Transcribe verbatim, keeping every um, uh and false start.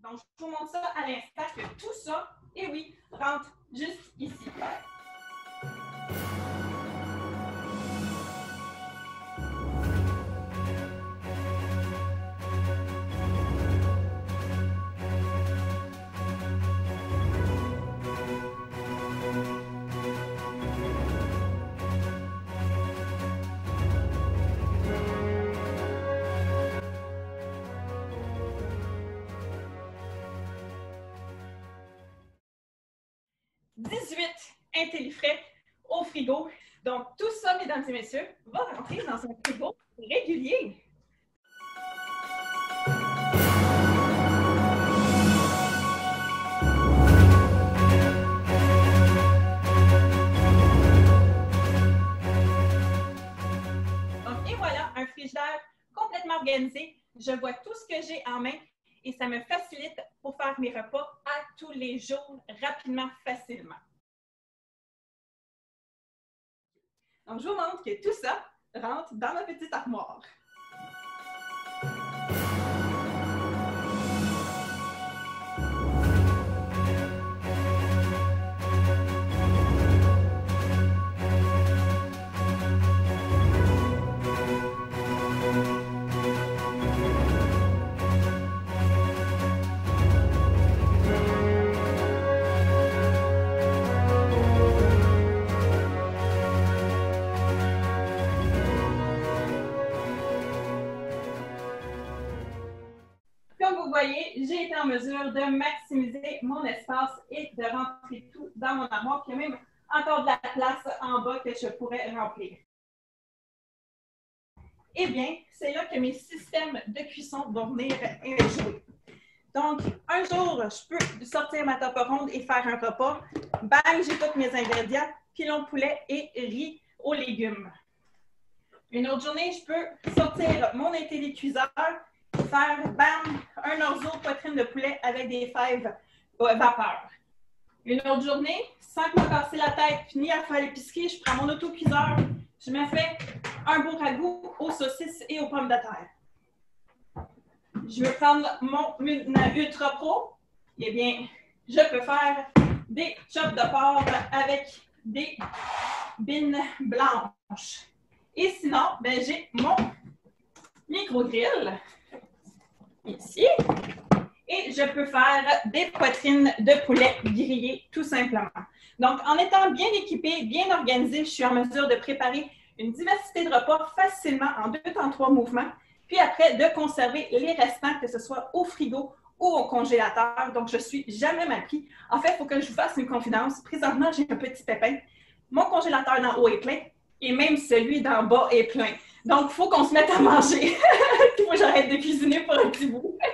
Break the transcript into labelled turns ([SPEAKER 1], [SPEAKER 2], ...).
[SPEAKER 1] Donc, je vous montre ça à l'instant que tout ça, et oui, rentre juste ici. dix-huit IntelliFrais au frigo. Donc, tout ça, mesdames et messieurs, va rentrer dans un frigo régulier. Donc, et voilà, un frigidaire complètement organisé. Je vois tout ce que j'ai en main et ça me facilite pour faire mes repas à tous les jours, rapidement, facilement. Donc, je vous montre que tout ça rentre dans ma petite armoire. Comme vous voyez, j'ai été en mesure de maximiser mon espace et de rentrer tout dans mon armoire. Il y a même encore de la place en bas que je pourrais remplir. Eh bien, c'est là que mes systèmes de cuisson vont venir jouer. Donc, un jour, je peux sortir ma table ronde et faire un repas. Bang, j'ai tous mes ingrédients, pilon poulet et riz aux légumes. Une autre journée, je peux sortir mon IntelliCuiseur, faire, bam, un orzo poitrine de poulet avec des fèves euh, vapeur. Une autre journée, sans me casser la tête, ni à faire l'épicerie, je prends mon autocuiseur, je me fais un beau ragoût aux saucisses et aux pommes de terre. Je veux prendre mon Ultra Pro, eh bien, je peux faire des chops de porc avec des bines blanches. Et sinon, ben, j'ai mon micro-grill ici. Et je peux faire des poitrines de poulet grillées, tout simplement. Donc, en étant bien équipée, bien organisée, je suis en mesure de préparer une diversité de repas facilement en deux temps trois mouvements. Puis après, de conserver les restants, que ce soit au frigo ou au congélateur. Donc, je ne suis jamais mal pris. En fait, il faut que je vous fasse une confidence. Présentement, j'ai un petit pépin. Mon congélateur d'en haut est plein et même celui d'en bas est plein. Donc, il faut qu'on se mette à manger. Il faut que j'arrête de cuisiner pour un petit bout.